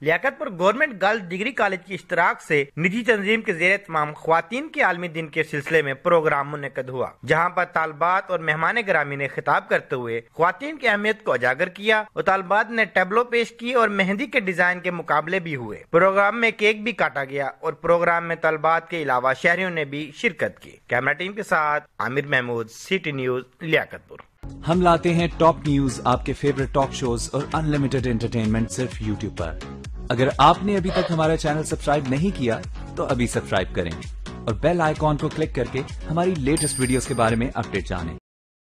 Liaquatpur government girls degree college की इश्तराक से निजी तंजीम के ज़ेर तमाम ख्वातीन के आलमी दिन के सिलसिले में प्रोग्राम मुनक़द हुआ, जहाँ पर तालबात और मेहमान ग्रामी ने खिताब करते हुए ख्वातीन की अहमियत को उजागर किया और तालबात ने टैबलो पेश की और मेहंदी के डिजाइन के मुकाबले भी हुए। प्रोग्राम में केक भी काटा गया और प्रोग्राम में तालबात के अलावा शहरियों ने भी शिरकत की। कैमरा टीम के साथ आमिर महमूद, सिटी न्यूज, लियाकतपुर। हम लाते हैं टॉप न्यूज, आपके फेवरेट टॉक शोज और अनलिमिटेड एंटरटेनमेंट सिर्फ यूट्यूब पर। अगर आपने अभी तक हमारा चैनल सब्सक्राइब नहीं किया तो अभी सब्सक्राइब करें और बेल आइकॉन को क्लिक करके हमारी लेटेस्ट वीडियोस के बारे में अपडेट जानें।